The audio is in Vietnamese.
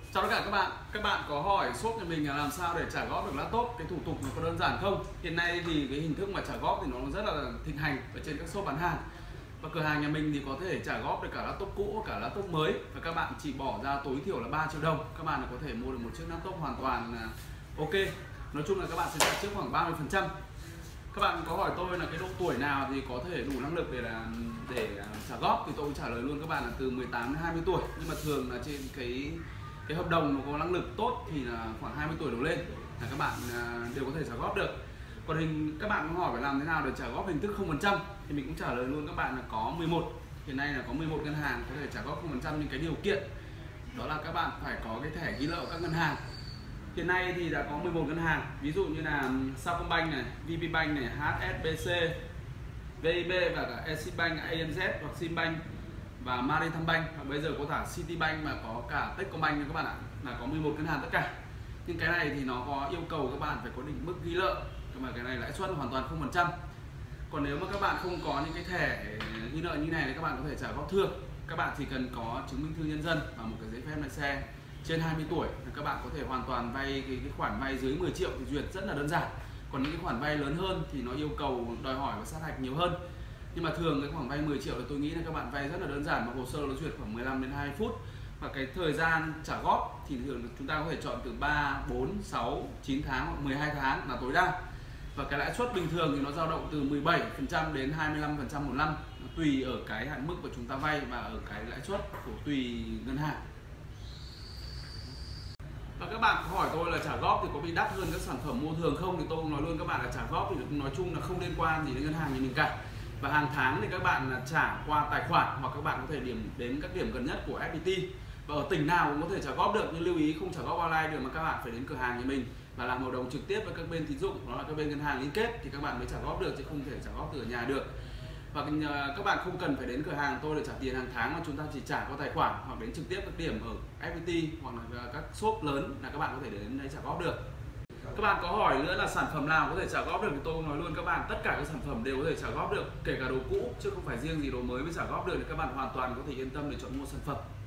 Chào tất cả các bạn. Các bạn có hỏi shop nhà mình là làm sao để trả góp được laptop, cái thủ tục nó có đơn giản không? Hiện nay thì cái hình thức mà trả góp thì nó rất là thịnh hành ở trên các shop bán hàng. Và cửa hàng nhà mình thì có thể trả góp được cả laptop cũ, cả laptop mới, và các bạn chỉ bỏ ra tối thiểu là 3 triệu đồng. Các bạn có thể mua được một chiếc laptop hoàn toàn ok. Nói chung là các bạn sẽ trả trước khoảng 30%. Các bạn có hỏi tôi là cái độ tuổi nào thì có thể đủ năng lực để trả góp, thì tôi trả lời luôn các bạn là từ 18 đến 20 tuổi. Nhưng mà thường là trên cái hợp đồng nó có năng lực tốt thì là khoảng 20 tuổi đổ lên là các bạn đều có thể trả góp được. Còn các bạn hỏi phải làm thế nào để trả góp hình thức 0% thì mình cũng trả lời luôn các bạn là có 11. Hiện nay là có 11 ngân hàng có thể trả góp 0%, nhưng cái điều kiện đó là các bạn phải có cái thẻ ghi nợ các ngân hàng. Hiện nay thì đã có 11 ngân hàng, ví dụ như là Sacombank này, VPBank này, HSBC, VIB và cả Eximbank, ANZ hoặc Simbank và Maritime. Và bây giờ có cả Citibank và có cả Techcombank nữa các bạn ạ, là có 11 ngân hàng tất cả. Nhưng cái này thì nó có yêu cầu các bạn phải có định mức ghi nợ, nhưng mà cái này lãi suất hoàn toàn 0%. Còn nếu mà các bạn không có những cái thẻ ghi nợ như này thì các bạn có thể trả góp thường. Các bạn chỉ cần có chứng minh thư nhân dân và một cái giấy phép lái xe trên 20 tuổi thì các bạn có thể hoàn toàn vay cái khoản vay dưới 10 triệu thì duyệt rất là đơn giản. Còn những cái khoản vay lớn hơn thì nó yêu cầu đòi hỏi và sát hạch nhiều hơn. Nhưng mà thường cái khoản vay 10 triệu thì tôi nghĩ là các bạn vay rất là đơn giản, và hồ sơ nó duyệt khoảng 15 đến 20 phút. Và cái thời gian trả góp thì thường chúng ta có thể chọn từ 3, 4, 6, 9 tháng hoặc 12 tháng là tối đa. Và cái lãi suất bình thường thì nó dao động từ 17% đến 25% một năm, tùy ở cái hạn mức của chúng ta vay và ở cái lãi suất của tùy ngân hàng. Và các bạn có hỏi tôi là trả góp thì có bị đắt hơn các sản phẩm mua thường không, thì tôi nói luôn các bạn là trả góp thì nói chung là không liên quan gì đến ngân hàng nhà mình cả. Và hàng tháng thì các bạn trả qua tài khoản, hoặc các bạn có thể đến các điểm gần nhất của FPT, và ở tỉnh nào cũng có thể trả góp được. Nhưng lưu ý không trả góp online được, mà các bạn phải đến cửa hàng nhà mình và làm hợp đồng trực tiếp với các bên tín dụng, đó là các bên ngân hàng liên kết, thì các bạn mới trả góp được, chứ không thể trả góp từ ở nhà được. Và các bạn không cần phải đến cửa hàng tôi để trả tiền hàng tháng, mà chúng ta chỉ trả qua tài khoản hoặc đến trực tiếp các điểm ở FPT hoặc là các shop lớn là các bạn có thể đến đấy trả góp được. Các bạn có hỏi nữa là sản phẩm nào có thể trả góp được, thì tôi nói luôn các bạn tất cả các sản phẩm đều có thể trả góp được, kể cả đồ cũ chứ không phải riêng gì đồ mới mới trả góp được, thì các bạn hoàn toàn có thể yên tâm để chọn mua sản phẩm.